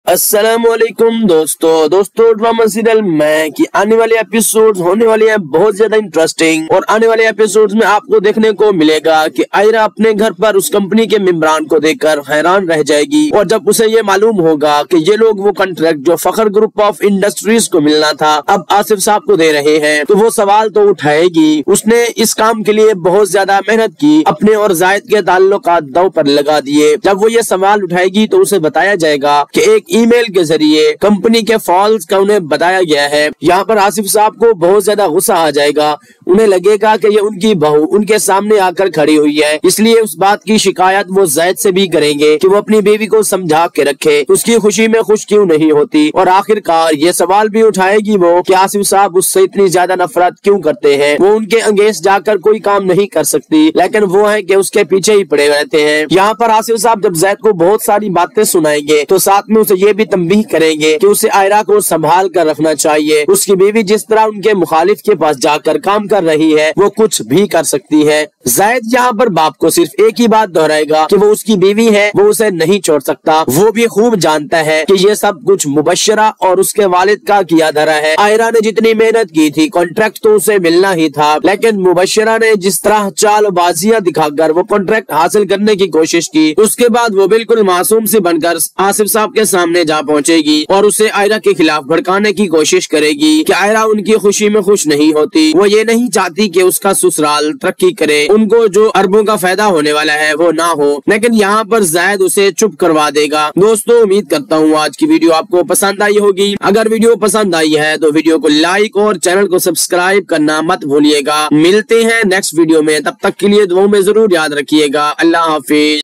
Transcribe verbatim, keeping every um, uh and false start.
अस्सलाम वालेकुम दोस्तों दोस्तों ड्रामा सीरियल मैं की आने वाले एपिसोड्स होने वाले हैं बहुत ज्यादा इंटरेस्टिंग। और आने वाले एपिसोड्स में आपको देखने को मिलेगा कि आयरा अपने घर पर उस कंपनी के मेंबरान को देखकर हैरान रह जाएगी। और जब उसे ये मालूम होगा कि ये लोग वो कॉन्ट्रैक्ट जो फखर ग्रुप ऑफ इंडस्ट्रीज को मिलना था अब आसिफ साहब को दे रहे हैं, तो वो सवाल तो उठाएगी। उसने इस काम के लिए बहुत ज्यादा मेहनत की, अपने और जायद के ताल्लुकात दांव पर लगा दिए। जब वो ये सवाल उठाएगी तो उसे बताया जाएगा कि एक ईमेल के जरिए कंपनी के फॉल्स का उन्हें बताया गया है। यहाँ पर आसिफ साहब को बहुत ज्यादा गुस्सा आ जाएगा। उन्हें लगेगा कि ये उनकी बहू उनके सामने आकर खड़ी हुई है, इसलिए उस बात की शिकायत वो जैद से भी करेंगे कि वो अपनी बीवी को समझा के रखे, उसकी खुशी में खुश क्यों नहीं होती। और आखिरकार ये सवाल भी उठाएगी वो कि आसिफ साहब उससे इतनी ज्यादा नफरत क्यों करते हैं। वो उनके अंगेंस्ट जाकर कोई काम नहीं कर सकती, लेकिन वो है कि उसके पीछे ही पड़े रहते हैं। यहाँ पर आसिफ साहब जब जैद को बहुत सारी बातें सुनाएंगे तो साथ में उसे ये भी तंबीह करेंगे कि उसे आयरा को संभाल कर रखना चाहिए। उसकी बीवी जिस तरह उनके मुखालिफ के पास जाकर काम कर रही है वो कुछ भी कर सकती है। जायद यहाँ पर बाप को सिर्फ एक ही बात दोहराएगा कि वो उसकी बीवी है, वो उसे नहीं छोड़ सकता। वो भी खूब जानता है कि ये सब कुछ मुबशरा और उसके वालिद का किया धरा है। आयरा ने जितनी मेहनत की थी कॉन्ट्रैक्ट तो उसे मिलना ही था, लेकिन मुबशरा ने जिस तरह चालबाजियां दिखाकर वो कॉन्ट्रैक्ट हासिल करने की कोशिश की, उसके बाद वो बिल्कुल मासूम सी बनकर आसिफ साहब के सामने जा पहुंचेगी और उसे आयरा के खिलाफ भड़काने की कोशिश करेगी कि आयरा उनकी खुशी में खुश नहीं होती। वो ये नहीं चाहती कि उसका ससुराल तरक्की करे, उनको जो अरबों का फायदा होने वाला है वो ना हो। लेकिन यहाँ पर जायद उसे चुप करवा देगा। दोस्तों उम्मीद करता हूँ आज की वीडियो आपको पसंद आई होगी। अगर वीडियो पसंद आई है तो वीडियो को लाइक और चैनल को सब्सक्राइब करना मत भूलिएगा। मिलते हैं नेक्स्ट वीडियो में, तब तक के लिए दुआओं में जरूर याद रखिएगा। अल्लाह हाफिज।